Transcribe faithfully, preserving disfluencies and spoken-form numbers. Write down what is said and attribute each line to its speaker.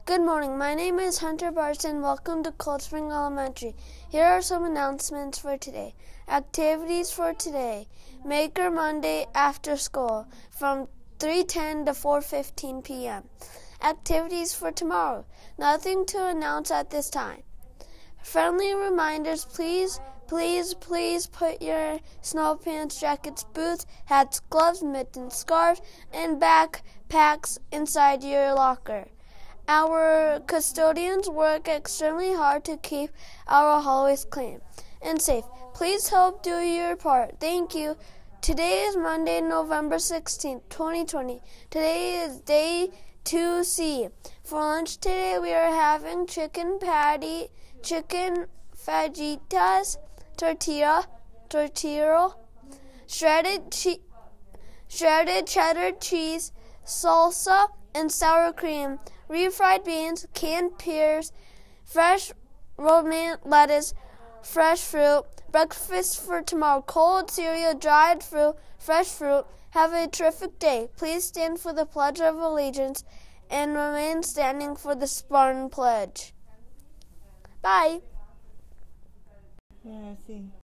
Speaker 1: Good morning. My name is Hunter Barson. Welcome to Cold Spring Elementary. Here are some announcements for today. Activities for today. Maker Monday after school from three ten to four fifteen p.m. Activities for tomorrow. Nothing to announce at this time. Friendly reminders, please, please, please put your snow pants, jackets, boots, hats, gloves, mittens, scarves, and backpacks inside your locker. Our custodians work extremely hard to keep our hallways clean and safe. Please help do your part. Thank you. Today is Monday, November sixteenth, twenty twenty. Today is day two C. For lunch today, we are having chicken patty, chicken fajitas, tortilla, tortilla, shredded che- shredded cheddar cheese, salsa, and sour cream, refried beans, canned pears, fresh romaine lettuce, fresh fruit. Breakfast for tomorrow: cold cereal, dried fruit, fresh fruit. Have a terrific day. Please stand for the Pledge of Allegiance and remain standing for the Spartan Pledge. Bye.
Speaker 2: Yeah, I see.